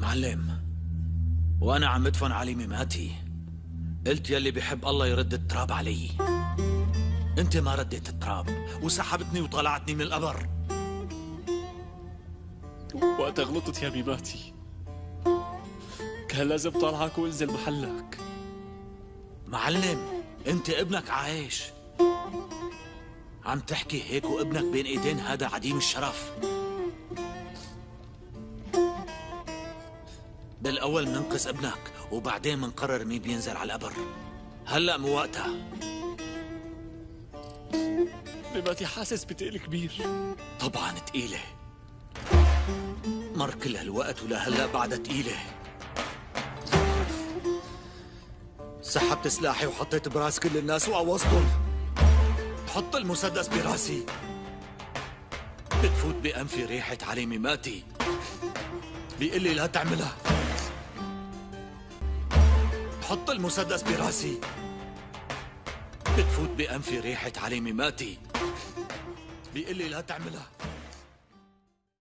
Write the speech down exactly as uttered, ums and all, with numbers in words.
معلم، وأنا عم بدفن علي مماتي قلت يلي بيحب الله يرد التراب علي. أنت ما رديت التراب وسحبتني وطلعتني من القبر. وقت غلطت يا ميماتي كان لازم طالعك وانزل محلك. معلم، أنت ابنك عايش، عم تحكي هيك وابنك بين ايدين هذا عديم الشرف. بالاول مننقذ ابنك وبعدين منقرر مين بينزل على القبر. هلا مو وقتها. ميماتي حاسس بتقل كبير. طبعا تقيلة، مر كل هالوقت ولهلا بعدها تقيلة. سحبت سلاحي وحطيت براس كل الناس وقوصتهم. حط المسدس براسي بتفوت بأنفي ريحة علي مماتي، بيقول لي لا تعملها. حط المسدس براسي بتفوت بأنفي ريحة علي مماتي، بيقول لي لا تعملها.